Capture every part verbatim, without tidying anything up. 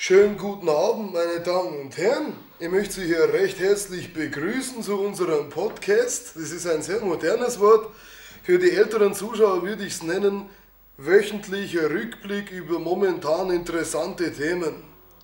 Schönen guten Abend, meine Damen und Herren. Ich möchte Sie hier recht herzlich begrüßen zu unserem Podcast. Das ist ein sehr modernes Wort. Für die älteren Zuschauer würde ich es nennen, wöchentlicher Rückblick über momentan interessante Themen.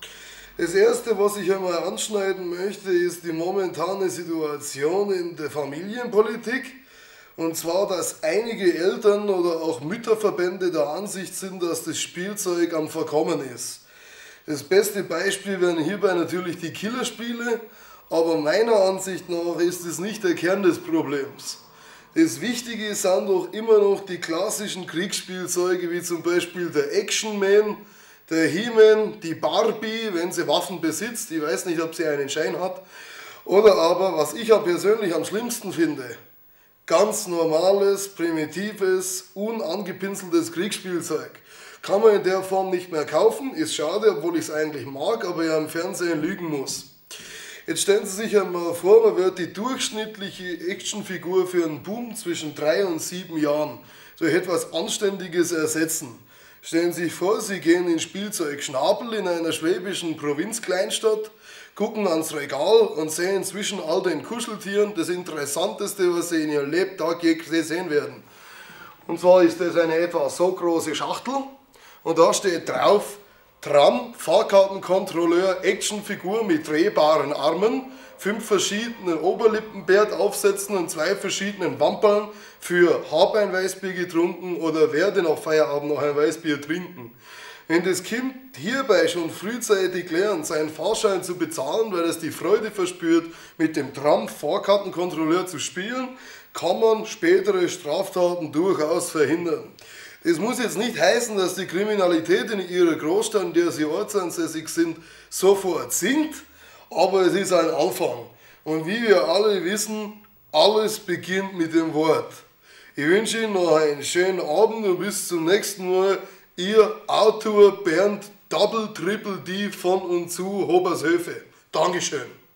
Das erste, was ich einmal anschneiden möchte, ist die momentane Situation in der Familienpolitik. Und zwar, dass einige Eltern oder auch Mütterverbände der Ansicht sind, dass das Spielzeug am Verkommen ist. Das beste Beispiel wären hierbei natürlich die Killerspiele, aber meiner Ansicht nach ist es nicht der Kern des Problems. Das Wichtige sind doch immer noch die klassischen Kriegsspielzeuge, wie zum Beispiel der Action Man, der He-Man, die Barbie, wenn sie Waffen besitzt, ich weiß nicht, ob sie einen Schein hat, oder aber, was ich ja persönlich am schlimmsten finde, ganz normales, primitives, unangepinseltes Kriegsspielzeug. Kann man in der Form nicht mehr kaufen, ist schade, obwohl ich es eigentlich mag, aber ja im Fernsehen lügen muss. Jetzt stellen Sie sich einmal vor, man wird die durchschnittliche Actionfigur für einen Buben zwischen drei und sieben Jahren durch etwas Anständiges ersetzen. Stellen Sie sich vor, Sie gehen in Spielzeug Schnabel in einer schwäbischen Provinzkleinstadt, gucken ans Regal und sehen zwischen all den Kuscheltieren das Interessanteste, was Sie in Ihrem Lebtag je gesehen werden. Und zwar ist das eine etwa so große Schachtel und da steht drauf Tram, Fahrkartenkontrolleur, Actionfigur mit drehbaren Armen, fünf verschiedenen Oberlippenbärtaufsätzen und zwei verschiedenen Wampeln für Habe ein Weißbier getrunken oder werde nach Feierabend noch ein Weißbier trinken. Wenn das Kind hierbei schon frühzeitig lernt, seinen Fahrschein zu bezahlen, weil es die Freude verspürt, mit dem Tram Fahrkartenkontrolleur zu spielen, kann man spätere Straftaten durchaus verhindern. Das muss jetzt nicht heißen, dass die Kriminalität in ihrer Großstadt, in der sie ortsansässig sind, sofort sinkt, aber es ist ein Anfang. Und wie wir alle wissen, alles beginnt mit dem Wort. Ich wünsche Ihnen noch einen schönen Abend und bis zum nächsten Mal. Ihr Autor Bernd Double Triple D von und zu Hobershöfe. Dankeschön.